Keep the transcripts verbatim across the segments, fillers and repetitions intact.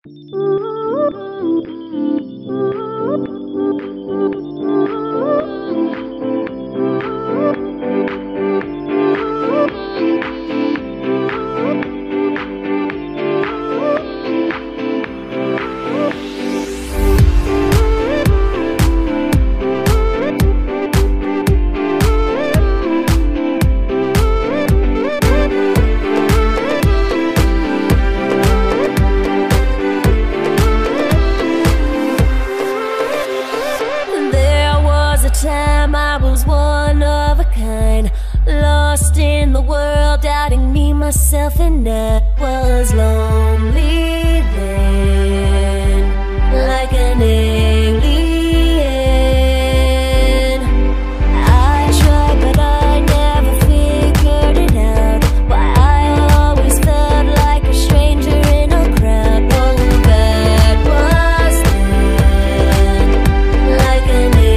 Time I was one of a kind, lost in the world, doubting me, myself, and I was lonely then, like an alien. I tried but I never figured it out, why I always felt like a stranger in a crowd. Oh, that was then, like an alien.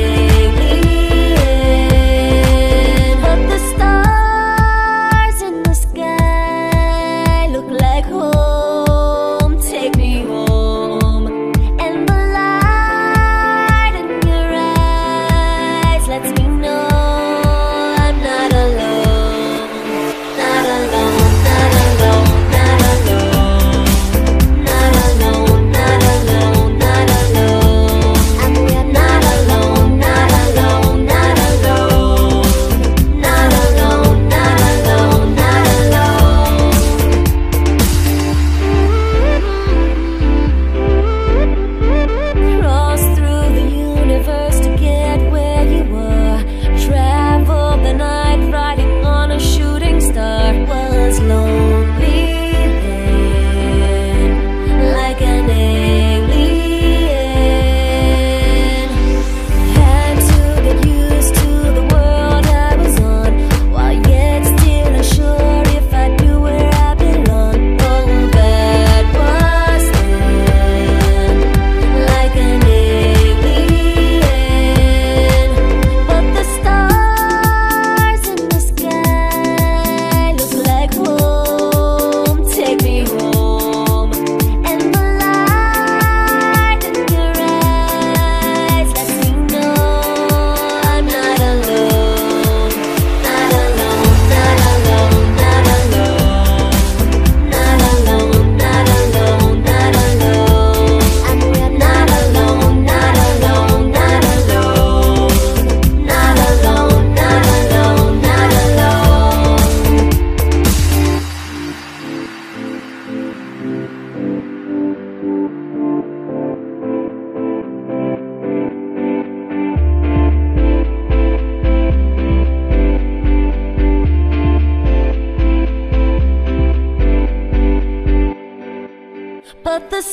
But the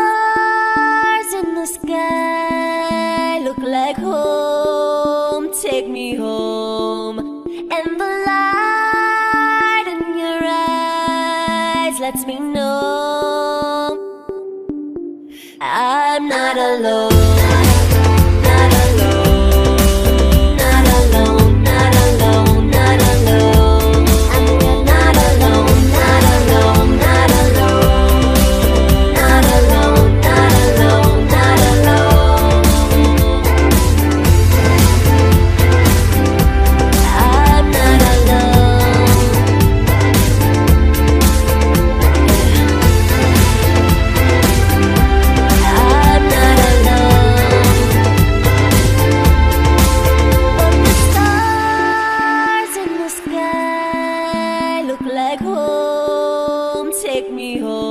stars in the sky look like home. Take me home. And the light in your eyes lets me know I'm not alone. Not alone. Not alone. Not alone. Not alone. I'm not alone. Not alone. Not alone. Not alone. Not alone. Not alone. I'm not alone. I'm not alone. But the stars in the sky look like home. Take me home.